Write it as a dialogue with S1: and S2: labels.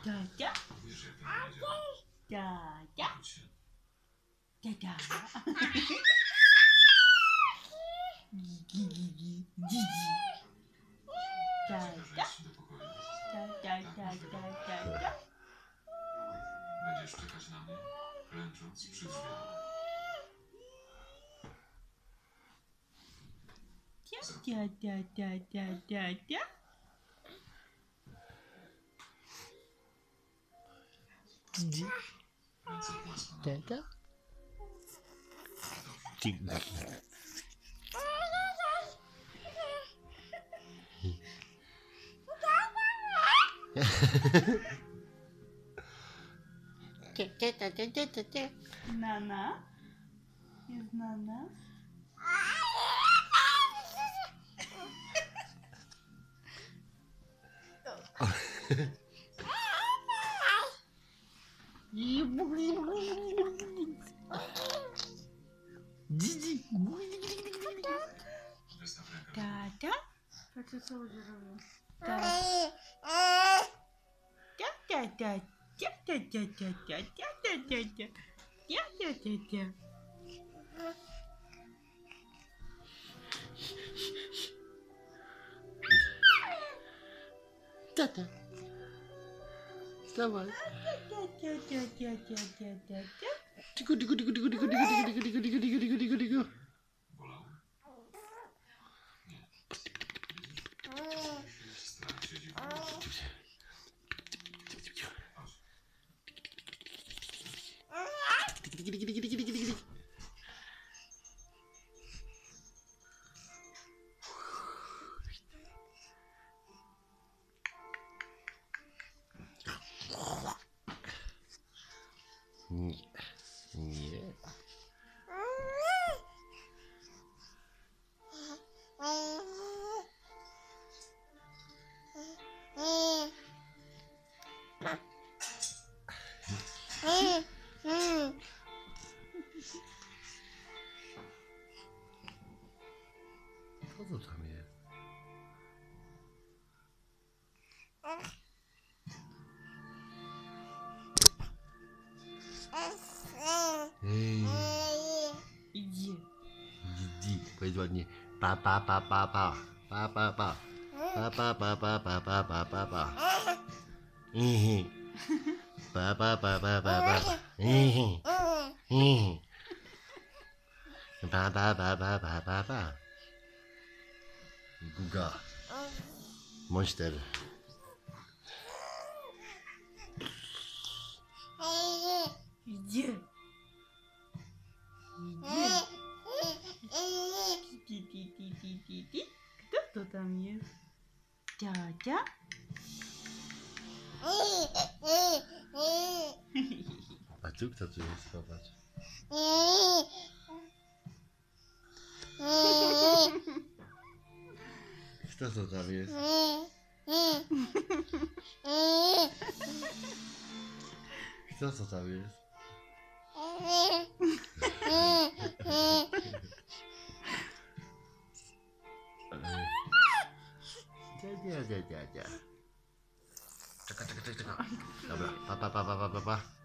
S1: Dziadzia? Dziadzia? Dziadzia? Gigi, gigi, gigi. Dziadzia? Dziadzia?
S2: Będziesz czekać na mnie, klęcząc przy drzwiach.
S1: Dziadzia?
S3: Gigi.
S2: Ręce płasko na
S3: Dziadzia?
S1: Nana? Jest Nana?
S3: Gigi.
S2: wystaw rękę.
S1: Tata? Patrzę, co ludzie robią.
S3: Tata. Wstawaj. Ciku, ciku, ciku, ciku, ciku, ciku, ciku, ciku, ciku, ciku, ciku, ciku, ciku.
S2: Bolało? Nie. Widzisz? Strach siedzi w głowie. Chodź.
S3: Nie. Nie. Co to tam jest? Ej,
S1: Idzie.
S3: Gigi, powiedz ładnie. Pa, pa, pa, pa, pa. Pa, pa, pa. Pa, pa, pa, pa, pa, pa, pa, pa, pa. Ihi. Pa, pa, pa, pa, pa, pa. Ihi. Ihi. Pa, pa, pa, pa, pa, pa, pa. Guga. Monster.
S1: Idzie. Idzie. Kto to tam jest? Dziadzia?
S3: A tu kto tu jest? Popatrz. Kto to tam jest? Kto to tam jest? Dzia. Czekaj. Dobra, pa.